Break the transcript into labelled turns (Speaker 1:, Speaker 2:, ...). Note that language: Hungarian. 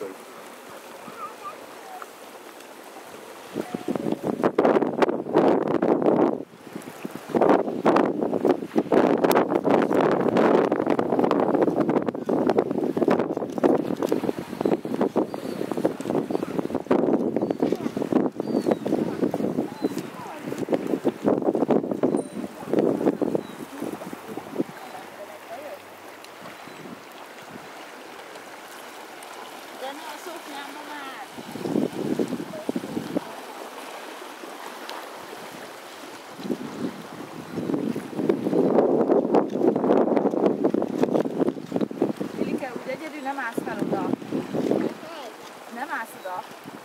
Speaker 1: Köszönjük.
Speaker 2: De ne a szoknyámba már! Ilike, úgy egyedül nem állsz fel oda. Nem állsz oda.